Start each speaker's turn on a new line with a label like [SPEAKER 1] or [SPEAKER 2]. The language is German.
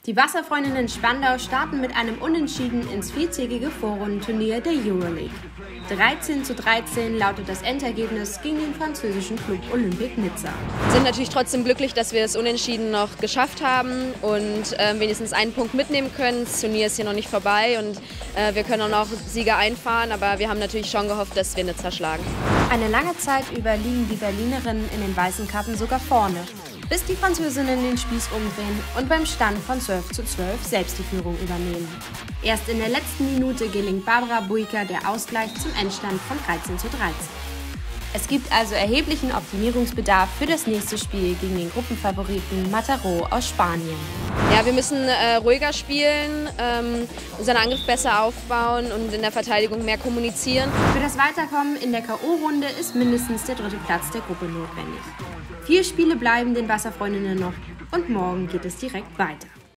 [SPEAKER 1] Die Wasserfreundinnen Spandau starten mit einem Unentschieden ins viertägige Vorrundenturnier der Euroleague. 13:13 lautet das Endergebnis gegen den französischen Club Olympique Nizza.
[SPEAKER 2] Wir sind natürlich trotzdem glücklich, dass wir das Unentschieden noch geschafft haben und wenigstens einen Punkt mitnehmen können. Das Turnier ist hier noch nicht vorbei und wir können auch noch Sieger einfahren, aber wir haben natürlich schon gehofft, dass wir Nizza schlagen.
[SPEAKER 1] Eine lange Zeit über liegen die Berlinerinnen in den weißen Kappen sogar vorne, bis die Französinnen den Spieß umdrehen und beim Stand von 12:12 selbst die Führung übernehmen. Erst in der letzten Minute gelingt Barbara Buika der Ausgleich zum Endstand von 13:13. Es gibt also erheblichen Optimierungsbedarf für das nächste Spiel gegen den Gruppenfavoriten Mataró aus Spanien.
[SPEAKER 2] Ja, wir müssen ruhiger spielen, unseren Angriff besser aufbauen und in der Verteidigung mehr kommunizieren.
[SPEAKER 1] Für das Weiterkommen in der K.O.-Runde ist mindestens der 3. Platz der Gruppe notwendig. 4 Spiele bleiben den Wasserfreundinnen noch und morgen geht es direkt weiter.